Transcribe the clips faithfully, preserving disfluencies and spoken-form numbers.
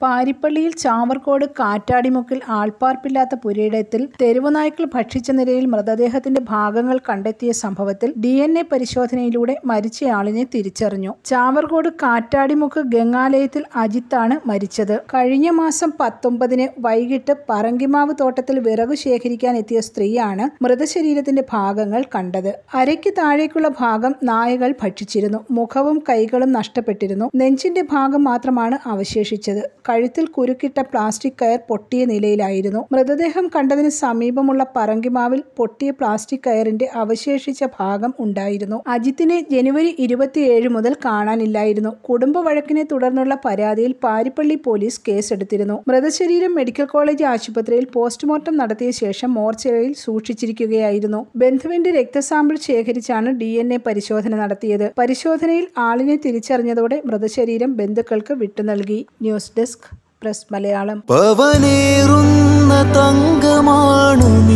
പാരിപ്പള്ളിയിൽ ചാവർക്കോട് കാറ്റാടിമുക്കിൽ ആൾപ്പാർപ്പില്ലാത്ത പുരയിടത്തിൽ തെരുവുനായ്ക്കൾ ഭക്ഷിച്ച നിലയിൽ മൃതദേഹത്തിന്റെ ഭാഗങ്ങൾ കണ്ടെത്തിയ സംഭവത്തിൽ ഡി എൻ എ പരിശോധനയിലൂടെ മരിച്ചയാളിനെ തിരിച്ചറിഞ്ഞു. ചാവർക്കോട് കാറ്റാടിമുക്ക് ഗംഗാലയത്തിൽ അജിത്താണ് മരിച്ചത്. കഴിഞ്ഞ മാസം പത്തൊമ്പതിന് വൈകിട്ട് പറങ്കിമാവ് തോട്ടത്തിൽ വിറകു ശേഖരിക്കാൻ എത്തിയ സ്ത്രീയാണ് മൃതശരീരത്തിന്റെ ഭാഗങ്ങൾ കണ്ടത്. അരയ്ക്ക് താഴേക്കുള്ള ഭാഗം നായകൾ ഭക്ഷിച്ചിരുന്നു. മുഖവും കൈകളും നഷ്ടപ്പെട്ടിരുന്നു. നെഞ്ചിന്റെ ഭാഗം മാത്രമാണ് അവശേഷിച്ചത്. കഴുത്തിൽ കുരുക്കിട്ട പ്ലാസ്റ്റിക് കയർ പൊട്ടിയ നിലയിലായിരുന്നു. മൃതദേഹം കണ്ടതിന് സമീപമുള്ള പറങ്കിമാവിൽ പൊട്ടിയ പ്ലാസ്റ്റിക് കയറിന്റെ അവശേഷിച്ച ഭാഗം ഉണ്ടായിരുന്നു. അജിത്തിനെ ജനുവരി ഇരുപത്തിയേഴ് മുതൽ കാണാനില്ലായിരുന്നു. കുടുംബ വഴക്കിനെ തുടർന്നുള്ള പരാതിയിൽ പാരിപ്പള്ളി പോലീസ് കേസെടുത്തിരുന്നു. മൃതശരീരം മെഡിക്കൽ കോളേജ് ആശുപത്രിയിൽ പോസ്റ്റ്മോർട്ടം നടത്തിയ ശേഷം മോർച്ചറിയിൽ സൂക്ഷിച്ചിരിക്കുകയായിരുന്നു. ബന്ധുവിന്റെ രക്തസാമ്പിൾ ശേഖരിച്ചാണ് ഡി എൻ എ പരിശോധന നടത്തിയത്. പരിശോധനയിൽ ആളിനെ തിരിച്ചറിഞ്ഞതോടെ മൃതശരീരം ബന്ധുക്കൾക്ക് വിട്ടു നൽകി. News desk press Malayalam. പവനേറുന്ന തങ്കമാണു നീ,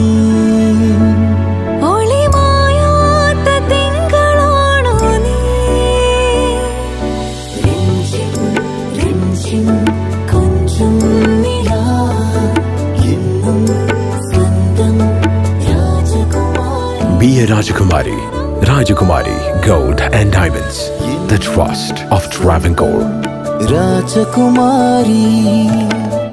ഒളിമായാത്ത തിങ്കളാണു നീ, രഞ്ജിം രഞ്ജിം കൊഞ്ചും നിലാ എന്നും സ്വന്തം രാജകുമാരി. Be a Rajakumari. Rajakumari Gold and Diamonds. The trust of Travancore. Rajakumari.